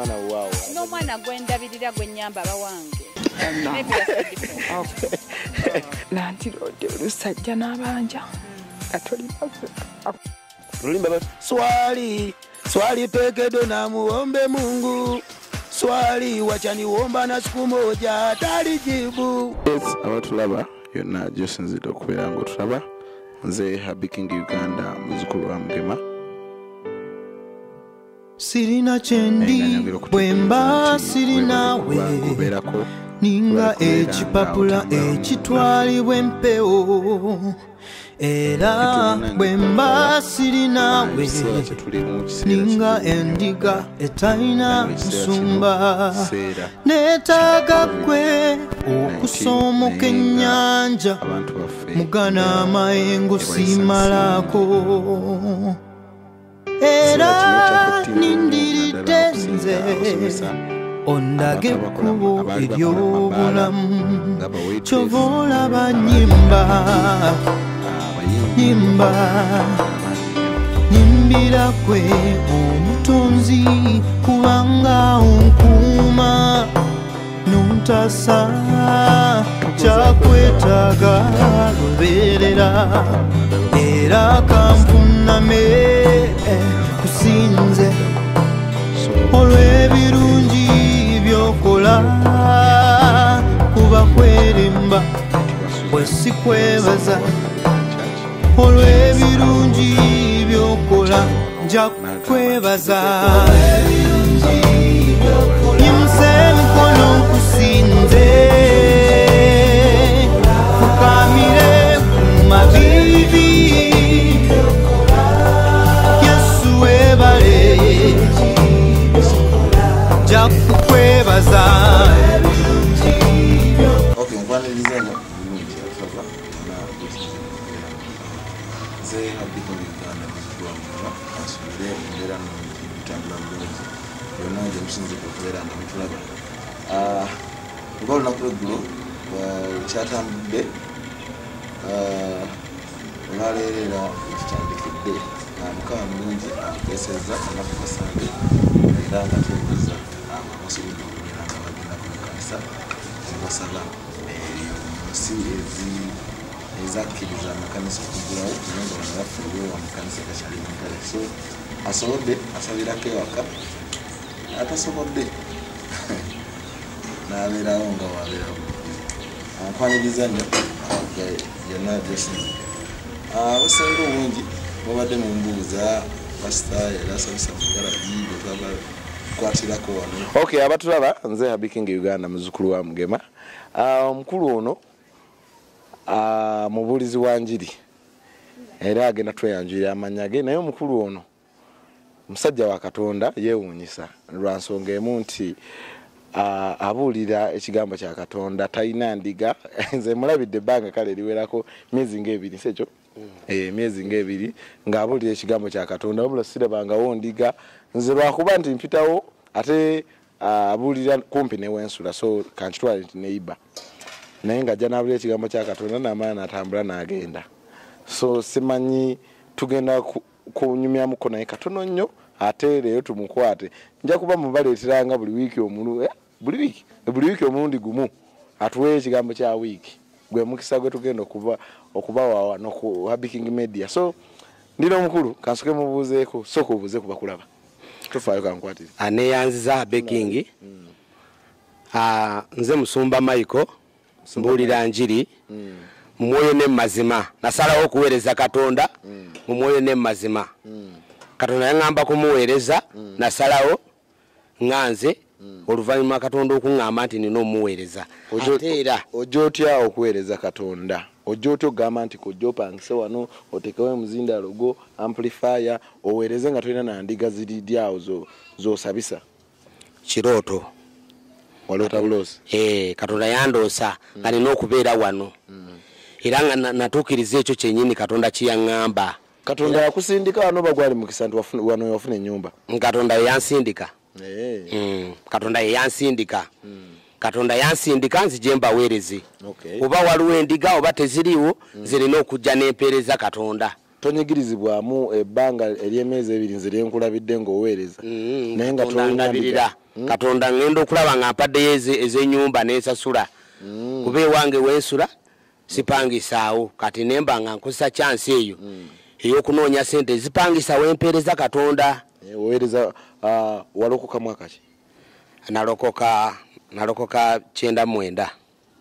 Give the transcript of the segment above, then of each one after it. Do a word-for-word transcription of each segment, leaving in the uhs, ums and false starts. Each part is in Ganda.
mwana waawo no mwana gwendabirira gwennyamba bawange nanti lode olusajja n'abanja lulimba swali swali pekedo na muombe Mungu swali wachani womba na siku moja talijibu. Yes, abatulaba yonna josinzira okubeera nga otulaba nze Happy King Uganda muzukulu wa Mugema. Sirina chendi bwemba sirina we ninga ekipapula ekitwalibwa empewo era bwemba sirina we ninga endiga etalina nsumba neetaaga gwe okusomoka ennyanja mugana amayengo simalako era nindiridde nze ondage ekkubo ery'obulamu kyova olaba nnyimba nyimba nyimbira kwe omutonzi kubanga onkuuma nontasa kyakwetaaga lubeerera era kampuname kusinze olw'ebirungi byokola kuba kwerimba bwesikwebaza olw'ebirungi byokola nja kwebaza nyimuse emikono nkusinze fukamire ku mavivi Yesu webale nja kukwebaza. Okay, nkwaniriza nnyo nze Happy King Uganda muzukulu wa Mukama asubire embeera nnungi bitambula bulungi byonna nje musinze okubeera nga mutulaba. Nga olunaku lweggulo kyatambudde olwaleerera ekitandikidde Mukama mulungi atuteesezza anaku kasange era nga tuwuliza abasobola okubeera nga bagenda ku makanisa nebasala ensi ezakkiriza amakanisa okugulawo naye nga bano bafuuliwo amakanisa gakyali mugale so asobodde asabirako ewaka atasobodde n'abeerawo nga wabeerawo. Nkwaniriza nnyo yonna gyosinze abasinga obungi babadde mu mbuuza pasita era asabisa mugalagi bwetwaba tukwatirako wano. Okay, abatulaba nze Happy King Uganda muzukulu wa Mugema. Omukulu ono mubuulizi wa njiri era agenda tweyanjulira amannya ge naye omukulu ono musajja wa Katonda yeewuunyisa lwa nsonga emu nti abuulira ekigambo kya Katonda talina ndiga nze mulabidde ebbanga kale liwerako myezi ng'ebiri sekyo eh myezi ng'ebiri ng'abuulira ekigambo kya Katonda wabula sirabangawo ndiga nze lwakuba nti mpitawo ate abuulira kumpi n'ewensula so kankitwale nti neiba naye nga ajja n'abuulira ekigambo kya Katonda n'amala n'atambula n'agenda so simanyi tugenda kunyumyamuko naye katono nnyo ate leero tumukwate nja kuba mubaleeteranga buli wiiki omulu buli wiiki buli wiiki omulundi gumu atuwe ekigambo kya wiiki gwe mukisa gwe tugenda okuba okubawa wano ku Happy King Media. So ndino omukulu kansoke mubuuzeeko sooka obuuze ku bakulaba tufaayo kankwatire aneyanziza Happy King. Nze Musumba Michael mbuulira njiri mu mwoyo ne mazima nasalawo okuweereza Katonda mu mwoyo ne mazima. Katonda yangamba kumuweereza nasalawo nganze oluvannyuma Katonda okuŋŋamba nti nina omuweereza. Ate era ojja otya okuweereza Katonda? Ojja otya ogamba nti kojja opangise wano otekewo emuzindalo gwo amplifier oweereze nga tolina nandiga ziridi awo z'osabisa? Kirooto. Walota buloosi? Eh, Katonda yandoosa nga nina okubeera wano era nga natuukiriza ekyo kyennyini Katonda kiyaŋŋamba. Katonda yakusindika wano bagwali mukisa nti wano wafuna ennyumba? Katonda yansindika. Eh. Mm. Katonda yansindika. Mm. Katonda yansindika nzije mbaweereze. Okay. Oba waliwo endiga oba teziriwo mm. zirina okujja n'empeereza Katonda. Tonyigirizibwamu ebbanga ery'emyezi ebiri nze lyenkulabidde ng'oweereza. Mm. Naye nga tolina katonda ngendo okulaba nga mpaddeyo ez'ennyumba n'esasula kuba ewange wensula sipangisaawo kati nemba nga nkozesa chance eyo ey'okunoonya sente zipangisa wempeereza katonda. Oweereza walokoka mwaka ki? Nalokoka nalokoka kyenda mwenda.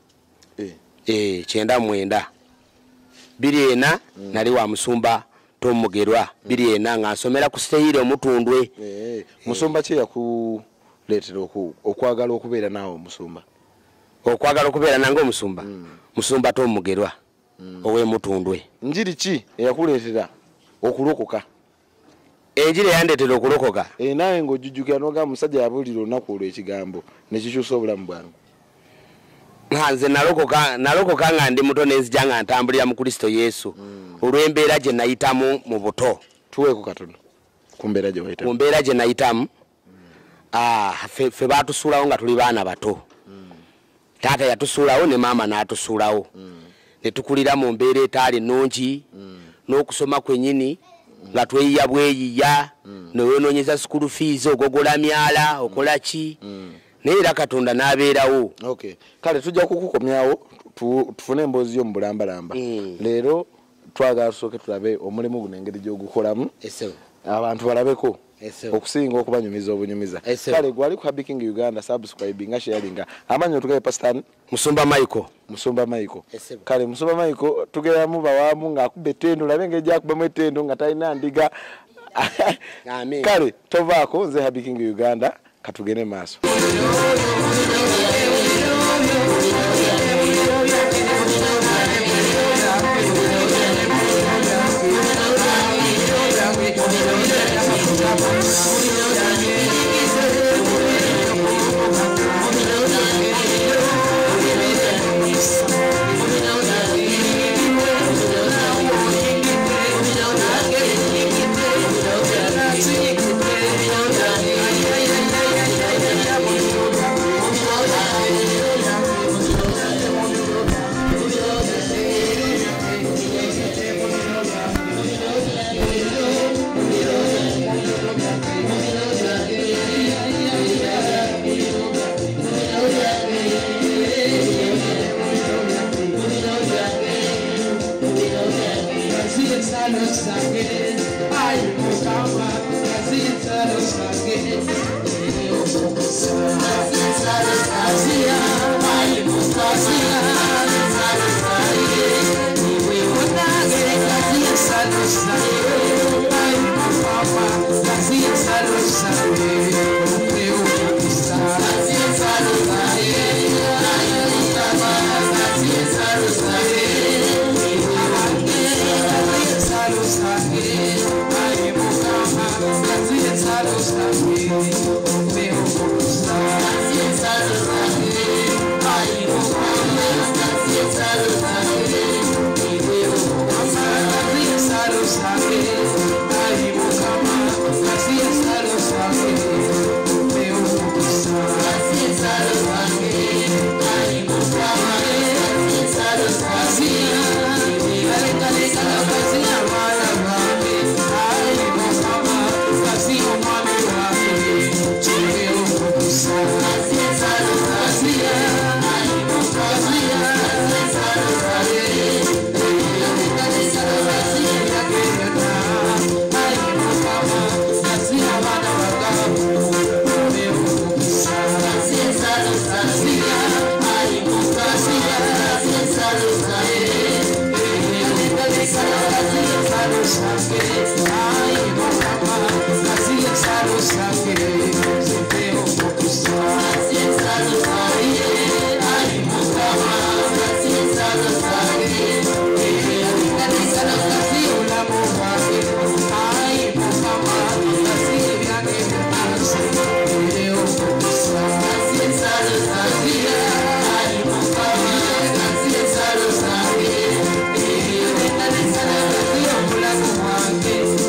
Eh kyenda mwenda. Biri ena nali wa musumba Tom Mugerwa. Biri ena nga nsomera ku siteyire omutundwe. Eh musumba ki yakuleetera okwagala okubeera naawe omusumba? Okwagala okubeera nange omusumba? Musumba Tom Mugerwa owe mutundwe. Njiri ki eyakuleetera okulokoka? Enjiri yandetera okulokoka. Eh nawe ng'ojujjukira n'ogamba musajja yabuulira olunaku olwo ekigambo ne kikyusa obulamu bwange. Nze nalokoka nalokoka nga ndi muto nenzija nga ntambulira mu Kristo Yesu olw'embeera gye nayitamu mu buto. Tuweeko katono ku mbeera gye wayitamu. Ku mbeera gye nayitamu ah fe, fe baatusuulawo nga tuli baana bato. Taata yatusuulawo ne maama n'atusuulawo. Ne tukulira mu mbeera etaali nnungi n'okusoma kwennyini nga tweyiya bweyiya newenoonyeza school fees ogogola myala okola ki naye era katonda n'abeerawo. Okay kale tujja kukukomyawo tufune emboozi yo mu bulambalamba. Leero twagala tusooke tulabe omulimu guno engeri gy'ogukolamu abantu balabeko okusinga okubanyumiza obunyumiza. Kale gwali ku Happy King Uganda subscribe nga sharing amanyo tugaye Pastor Musumba Michael. Musumba Michael. Kale Musumba Michael tugera mu bawamu nga akubbe tendo labe ngeje akubbe mu tendo nga talina ndiga. Amen. Kale tovaako nze Happy King Uganda katugene maaso. Thank you.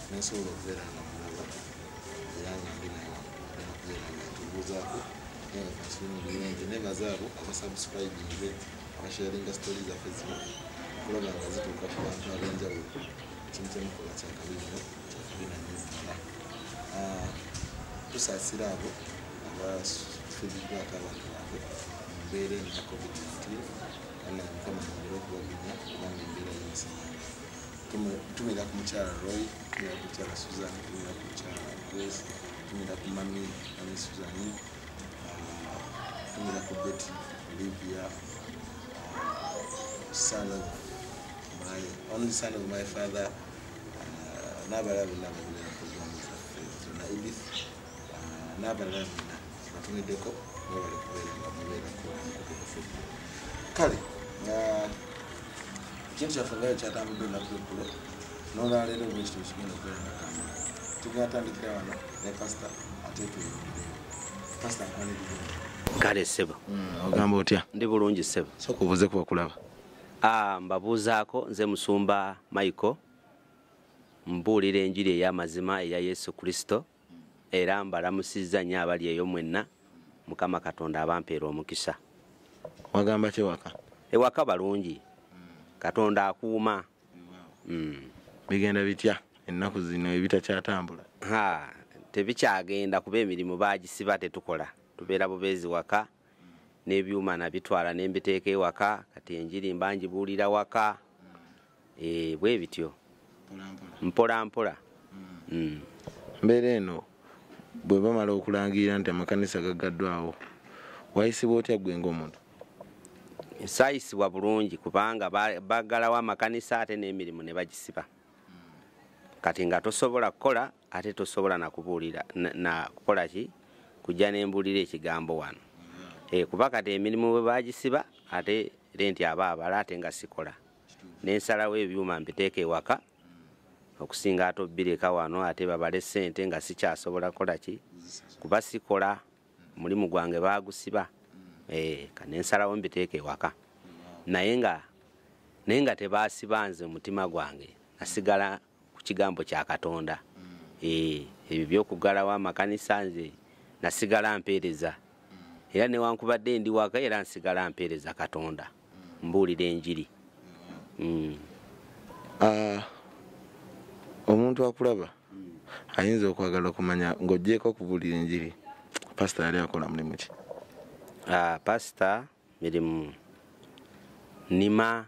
nesobola okubeera nga mulaba era nga ndi nayo ena kubeera nga tubuuzaako naye nga kasimu birungi nebaza abo abasubscribinge abasharinga stori zaffe zino okulaba nga zituuka ku bantu ab'enjawulo kimu kyemukola kyakabirino kyafubina nyufuna tusaasira abo abafiiriddwako abantu baabwe mu mbeera eno ya covid nineteen kana mukama nyongera okubagunya kubanga embeera y'ensiya tumira ku mukyala Roy, tumira ku mukyala Susan, tumira ku mukyala Grace, tumira ku mami mami Susan, tumira ku Betty Olivia, son of my only son of my father, n'abalala bonna ababeera ku programu zaffe zonna Edith n'abalala bonna batumiddeko nga bali kubeera nga mubeerako kale ekintu kyaffe ngayo kyatambudde olunaku lweggulo n'olwaleero bwekityo kigenda okubeera nakamba tugenda tandikira wano ne pasita ate tuyingireyo pasita nkwaniriddemu kale ssebo ogamba otya ndi bulungi ssebo sooka obuuze ku bakulaba mbabuuzaako nze musumba Michael mbuulira enjiri ey'amazima eya Yesu Kristo era mbalamusizza nnyo abali eyo mwenna Mukama Katonda abampeera omukisa. Wagamba ki waka? Ewaka balungi Katonda akuuma. Bigenda bitya ennaku zino ebitakyatambula? Ha tebikyagenda kuba emirimu baagisiba tetukola tubeera bubeezi waka n'ebyuma nabitwala n'embiteeka ewaka kati enjiri mbanjibuulira waka eh bwe bityo mpola mpola. Mbeera eno bwe bamala okulangira nti amakanisa gaggaddwawo wayisibwa otya gwe ng'omuntu? Saayisibwa bulungi kubanga baggalawo amakanisa ate n'emirimu ne bagisiba kati nga tosobola kukola ate tosobola nakubuulira na kukola ki kujja n'embuulira ekigambo wano eh kuba kati emirimu bwe bagisiba ate lenti aba abala ate nga sikola n'ensalawo ebyuma mbiteeka ewaka okusinga ate obbireka wano ate babale ssente nga sikyasobola kukola ki kuba sikola mulimu gwange bagusiba eh kanensalawo mbiteeka ewaka naye nga naye nga tebaasiba nze mutima gwange nasigala ku kigambo kya Katonda eh ebyo by'okugalawo amakanisa nze nasigala mpeereza era newankubadde ndi waka era nsigala mpeereza Katonda mbuulira enjiri. Mm. Uh, omuntu akulaba ayinza okwagala okumanya ng'oggyeko okubuulira enjiri pasita yali akola mulimu ki? Uh, pasita mirimu nima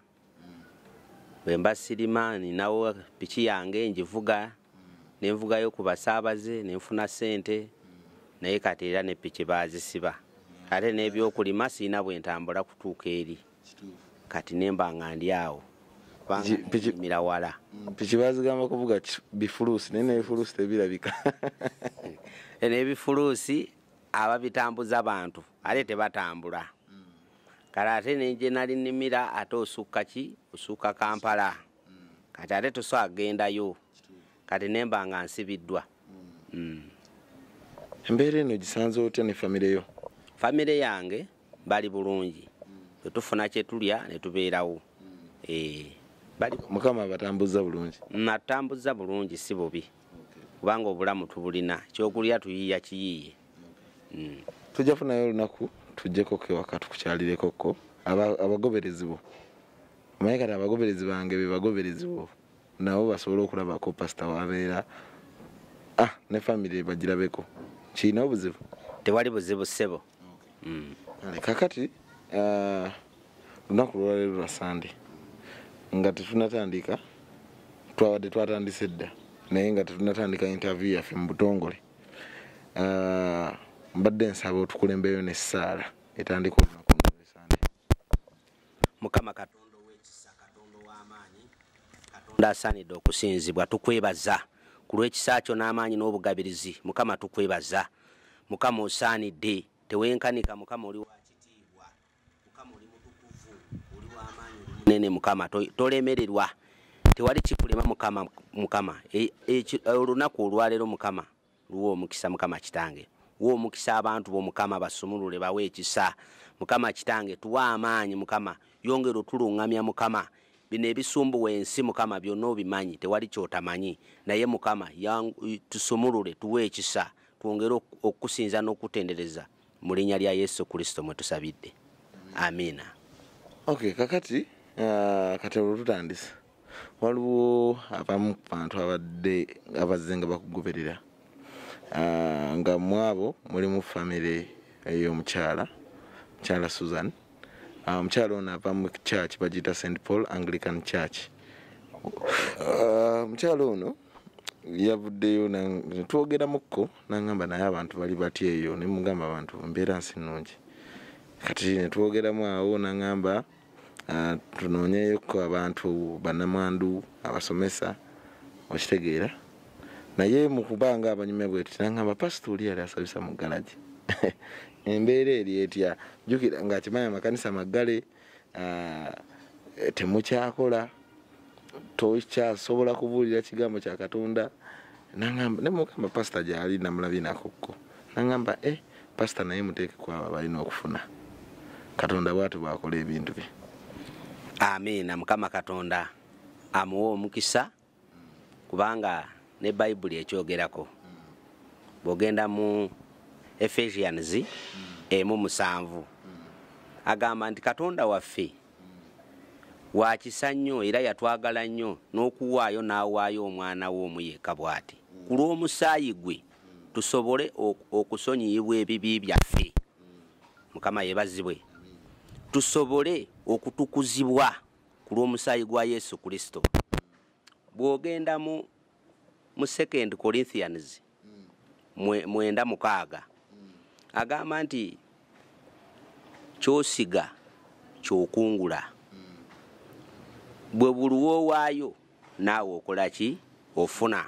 bwe mba sirima ninawo piki yange ngivuga nenvugayo ku basaabaze nenfuna ssente naye kati era ne piki baazisiba ate n'ebyokulima siina bwe ntambula kutuuka eri kati nemba nga ndi awo mira wala piki bazigamba kuvuga bifuluusi naye n'ebifuluusi tebirabika n'ebifuluusi ababitambuza abantu ate tebatambula kale ate nenje nali nnimira ate osukka ki osukka Kampala kati ate toso agendayo kati nemba nga nsibiddwa. Embeera eno gisanze otya ne famire yo? Famire yange bali bulungi tetufuna kyetulya ne tubeerawo. Eh bali Mukama abatambuza bulungi? Natambuza bulungi si bubi kubanga obulamu tubulina kyokulya tuyiya kiyiye. Tujja funayo olunaku tujjeko kewaka tukukyalireko ko abagoberezi bo omanyi kati abagoberezi bange be bagoberezi bo nabo basobola okulabako pasita wabeera ah ne famire bagirabeko kiina obuzibu? Tewali buzibu ssebo. Kakati lunaku lwaleero lwa Sande nga tetunatandika twabadde twatandise dda naye nga tetunatandika interview yaffe mu butongole mbadde nsaba otukulembeyo n'essaala etandika olunaku lwa Sande. Mukama Katonda w'ekisa Katonda w'amaanyi Katonda asaanidde okusinzibwa tukwebaza ku lw'ekisa kyo n'amaanyi n'obugabirizi Mukama tukwebaza Mukama osaanidde tewenkanika Mukama oli wa kitiibwa Mukama oli mutukuvu oli w'amaanyi oli munene Mukama tolemererwa tewali kikulema Mukama Mukama olunaku olwaleero Mukama luwa omukisa Mukama kitange wo omukisa abantu bo Mukama basumulule bawe ekisa Mukama kitange tuwa amaanyi Mukama yongera otulungamya Mukama bino ebisumbuwa ensi Mukama byonna obimanyi, tewali kyotamanyi, naye Mukama tusumulule, tuwe ekisa, twongere okusinza n'okutendereza mu linnya lya Yesu Kristo mwe tusabidde. Amina. Okay, kakati uh, katero tutandisa. Waliwo abamu ku bantu abadde abazze nga bakugoberera. Uh, nga mwabo muli mu family ey'omukyala, Mukyala Susan. Omukyala ono ava mu church bagiyita Saint Paul Anglican Church. Omukyala ono yavuddeyo netwogeramukko n'angamba naye abantu bali batya eyo, ne mugamba abantu mbeera nsi nnungi. Kati netwogeramu awo n'angamba tunoonyeyokko abantu bannamwandu abasomesa okitegeera. Naye mu kubanga abanyume bweti n'angamba pastor oli yali asabisa mu galaji. Embeera eri etya jukira nga kimanya amakanisa maggale temukyakola tokyasobola kubuulira kigambo kya Katonda. Nangamba ne mugamba pastor gyali namulabye nakokko. Nangamba eh pastor naye muteeke kwaba balina okufuna Katonda bwatu bakola ebintu bye. Amina. Mukama Katonda amuwa omukisa kubanga ne Bible ekyogerako bwogenda mu Ephesians emu musanvu agamba nti Katonda waffe wa kisa nnyo era yatwagala nnyo n'okuwaayo n'awaayo omwana we omu yekka bw'ati ku lw'omusaayi gwe tusobole okusonyiyibwa ebibi byaffe. Mukama yeebazibwe. Tusobole okutukuzibwa ku lw'omusaayi gwa Yesu Kristo. Bw'ogenda mu mu Second Corinthians mwenda mukaaga agamba nti kyosiga kyokungula bwe buluwo waayo naawe okola ki ofuna.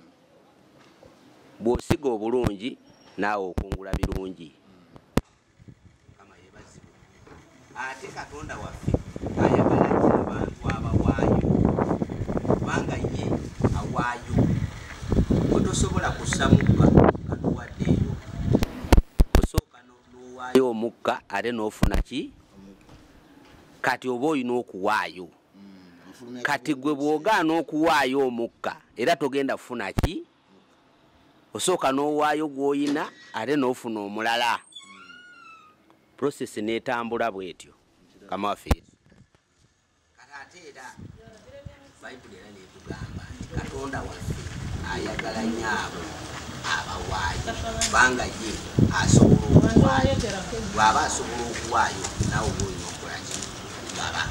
Bw'osiga obulungi naawe okungula birungi. Kama yebazibwe. Ate Katonda waffe ayagala nnyo abantu abawaayo kubanga ye awaayo otosobola kussa mukka katuwaddeeyo osooka n'owaayo omukka ate n'ofuna ki kati oba olina okuwaayo. Kati gwe bw'ogaana okuwaayo omukka era togenda kufuna ki osooka n'owaayo gw'oyina ate n'ofuna omulala. Process n'etambula bw'etyo. Kama waffe kati ate era Bible era neetugamba nti Katonda waffe ayagala nnyo abo abawaayo kubanga ye asobola okuwaayo. Bw'aba asobola okuwaayo naawe oba olina okukola ki baba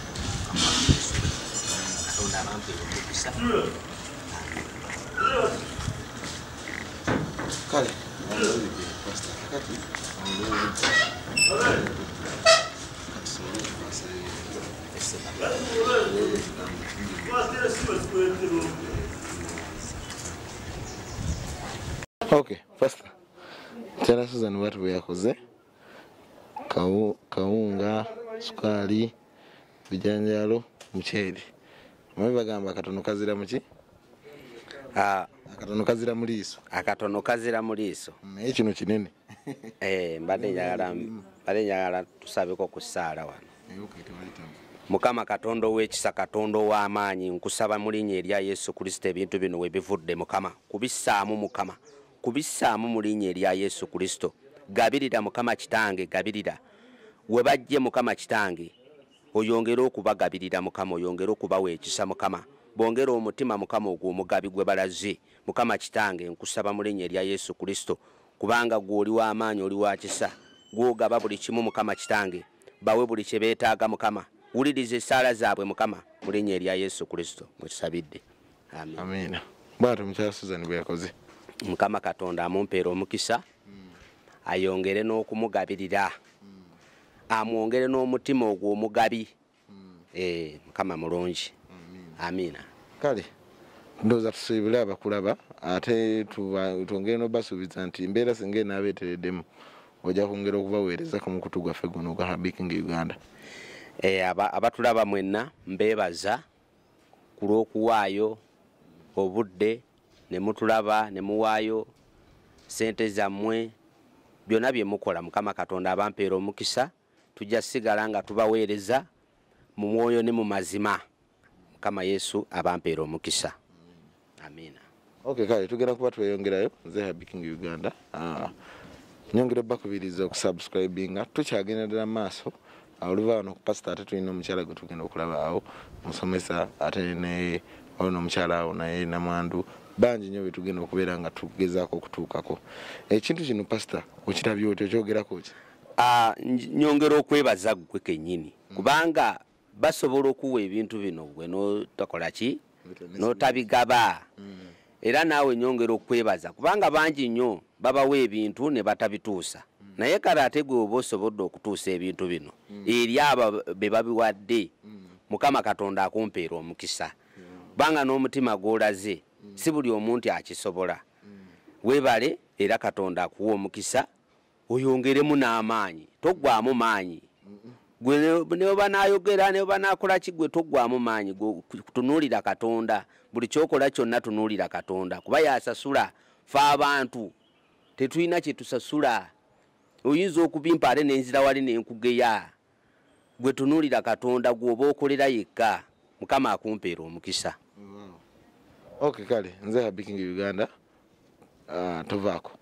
Katonda abampeera omukisa. Kale pastor kakati okay pastor Mukyala Susan watu bwe yakoze kawunga sukali bijanjalo mukyeri mwe bagamba akatono kazira muki ah akatono kazira mu liiso akatono kazira mu liiso naye kino kinene eh mbadde njagala mbadde njagala tusabeko ku ssaala wano. Mukama Katonda w'ekisa Katonda w'amaanyi nkusaba mu linnya erya Yesu Kristo ebintu bino we bivudde Mukama kubissaamu Mukama kubissaamu mu linnya erya Yesu Kristo. Gabirira Mukama Kitange gabirira we bajje Mukama Kitange oyongere okubagabirira Mukama oyongere okubawa ekisa Mukama bongera omutima Mukama ogw'omugabi gwe balaze Mukama Kitange nkusaba mu linnya erya Yesu Kristo kubanga gwe oli w'amaanyi oli wa kisa gw'ogaba buli kimu Mukama Kitange bawe buli kye beetaaga Mukama wuliriza essaala zaabwe Mukama mu linnya erya Yesu Kristo mwe tusabidde. Amen. Amina. Bw'atyo Mukyala Susan bwe yakoze Mukama Katonda amumpeera omukisa ayongere n'okumugabirira amwongere n'omutima ogw'omugabi eh Mukama mulungi. Amina. Kale ndoza tusibule abakulaba ate twongere no basubiza nti mbeera singe naabeetereddemu ojja kwongera okubaweereza ku mukutu gwaffe guno gwa Baking Uganda. Eh aba abatulaba mwenna mbeebaza ku lw'okuwaayo obudde ne mutulaba ne muwaayo sente zammwe byonna bye mukola Mukama Katonda abampeera omukisa tujja sigala nga tubaweereza mu mwoyo ne mu mazima Mukama Yesu abampeera omukisa. Amina. Okay, kale tugenda kuba tweyongerayo nze Happy King Uganda. Ah, nyongera bakubiriza okusubscribinga tukyagenda ddala maaso. Oluva wano ku pastor ate tulina omukyala gwe tugenda okulaba awo musomesa ate ne ono omukyala awo naye namwandu bangi nnyo betugenda okubeera nga tugezaako okutuukako. Ekintu kino pastor okirabye otyo kyogerako ki? Ah, nyongera okwebaza gwe kennyini kubanga basobola okuwa ebintu bino gwe n'otakola ki n'otabigaba. Era naawe nyongera okwebaza kubanga bangi nnyo babawa ebintu ne batabituusa. Naye kale ate gwe oba osobodde okutuusa ebintu bino eri abo be babiwadde Mukama Katonda akumpeera omukisa. Banga n'omutima gw'olaze si buli omuntu akisobola. Weebale era Katonda akuwa omukisa oyongeremu n'amaanyi toggwamu maanyi. Gwe ne oba n'ayogera ne oba n'akola ki gwe toggwamu maanyi tunuulira Katonda. Buli kyokola kyonna tunuulira Katonda kuba yasasula fe abantu tetulina kye tusasula. Oyinza okubimpa ate n'enzira wali n'enkugeya. Gwe tunuulira Katonda gw'oba okolera yekka. Mukama akumpeera omukisa. Okay, kale nze Happy King Uganda. Ah, tovaako.